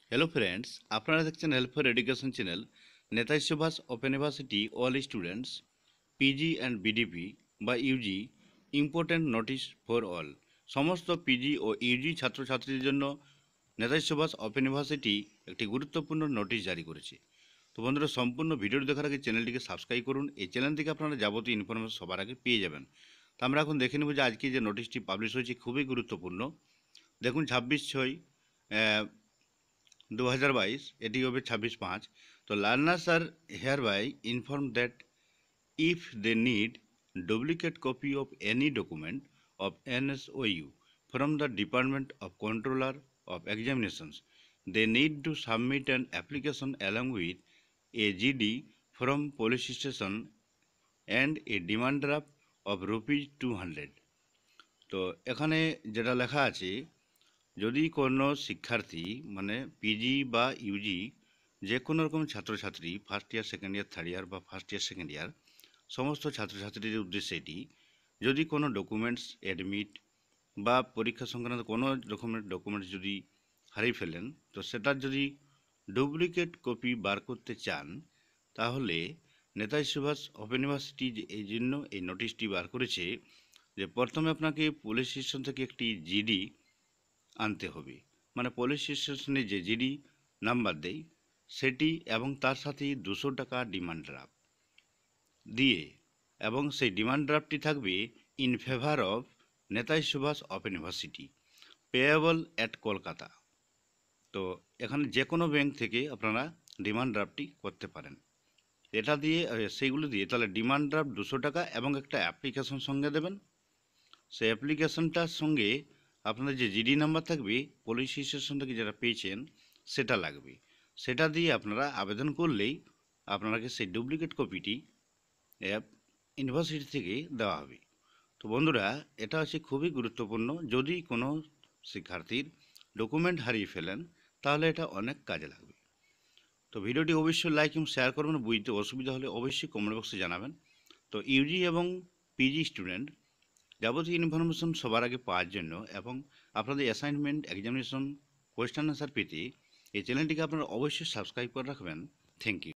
Hello friends, আপনারা দেখছেন help for education channel. Netaji Subhas open university all students PG and BDP বা UG important notice for all. সমস্ত PG ও UG ছাত্রছাত্রীদের জন্য নেতাজি সুভাষ ওপেন ইউনিভার্সিটি একটি গুরুত্বপূর্ণ নোটিশ জারি করেছে। তো বন্ধুরা, সম্পূর্ণ ভিডিওটি দেখার আগে চ্যানেলটিকে সাবস্ক্রাইব করুন। এই চ্যানেল থেকে আপনারা যাবতীয় ইনফরমেশন সবার আগে পেয়ে যাবেন। তো আমরা এখন দেখে নেব যে আজকে যে নোটিশটি পাবলিশ হয়েছে খুবই গুরুত্বপূর্ণ। দেখুন, 26/6/2022, এটি হবে 26/5। তো learners are hereby inform that if they need duplicate copy of any document of NSOU from the Department of Controller of Examinations, they need to submit an application along with a GD from police station and a demand draft of ₹200। তো এখানে যেটা লেখা আছে, যদি কোনো শিক্ষার্থী মানে PG বা ইউজি যে কোনো রকম ছাত্রছাত্রী first year, second year, third year বা ফার্স্ট ইয়ার, সেকেন্ড ইয়ার সমস্ত ছাত্রছাত্রীদের উদ্দেশ্যে এটি, যদি কোনো ডকুমেন্টস অ্যাডমিট বা পরীক্ষা সংক্রান্ত কোনো রকমের ডকুমেন্টস যদি হারিয়ে ফেলেন, তো সেটার যদি ডুপ্লিকেট কপি বার করতে চান, তাহলে নেতাজি সুভাষ ওপেন ইউনিভার্সিটি এই জন্য এই নোটিশটি বার করেছে যে প্রথমে আপনাকে পুলিশ স্টেশন থেকে একটি জিডি আনতে হবে। মানে পুলিশ স্টেশনে যে জিডি নাম্বার দেয় সেটি, এবং তার সাথে 200 টাকা ডিমান্ড ড্রাফট দিয়ে, এবং সেই ডিমান্ড ড্রাফটটি থাকবে in favour of Netaji Subhas open university, payable at Kolkata. তো এখানে যে কোনো ব্যাংক থেকে আপনারা ডিমান্ড ড্রাফটটি করতে পারেন। এটা দিয়ে সেইগুলো দিয়ে তাহলে ডিমান্ড ড্রাফট 200 টাকা এবং একটা অ্যাপ্লিকেশন সঙ্গে দেবেন। সেই অ্যাপ্লিকেশনটার সঙ্গে আপনাদের যে জিডি নাম্বার থাকবে পুলিশ স্টেশন থেকে যেটা পেয়েছেন সেটা লাগবে। সেটা দিয়ে আপনারা আবেদন করলেই আপনাকে সেই ডুপ্লিকেট কপিটি ইউনিভার্সিটি থেকে দেওয়া হবে। তো বন্ধুরা, এটা হচ্ছে খুবই গুরুত্বপূর্ণ। যদি কোনো শিক্ষার্থীর ডকুমেন্ট হারিয়ে ফেলেন তাহলে এটা অনেক কাজে লাগবে। তো ভিডিওটি অবশ্যই লাইক এবং শেয়ার করবেন। বুঝতে অসুবিধা হলে অবশ্যই কমেন্ট বক্সে জানাবেন। তো ইউজি এবং পিজি স্টুডেন্ট যাবতীয় ইনফরমেশন সবার আগে পাওয়ার জন্য এবং আপনাদের অ্যাসাইনমেন্ট, এক্সামিনেশন, কোয়েশ্চেন আনসার পেতে এই চ্যানেলটিকে আপনারা অবশ্যই সাবস্ক্রাইব করে রাখবেন। Thank you.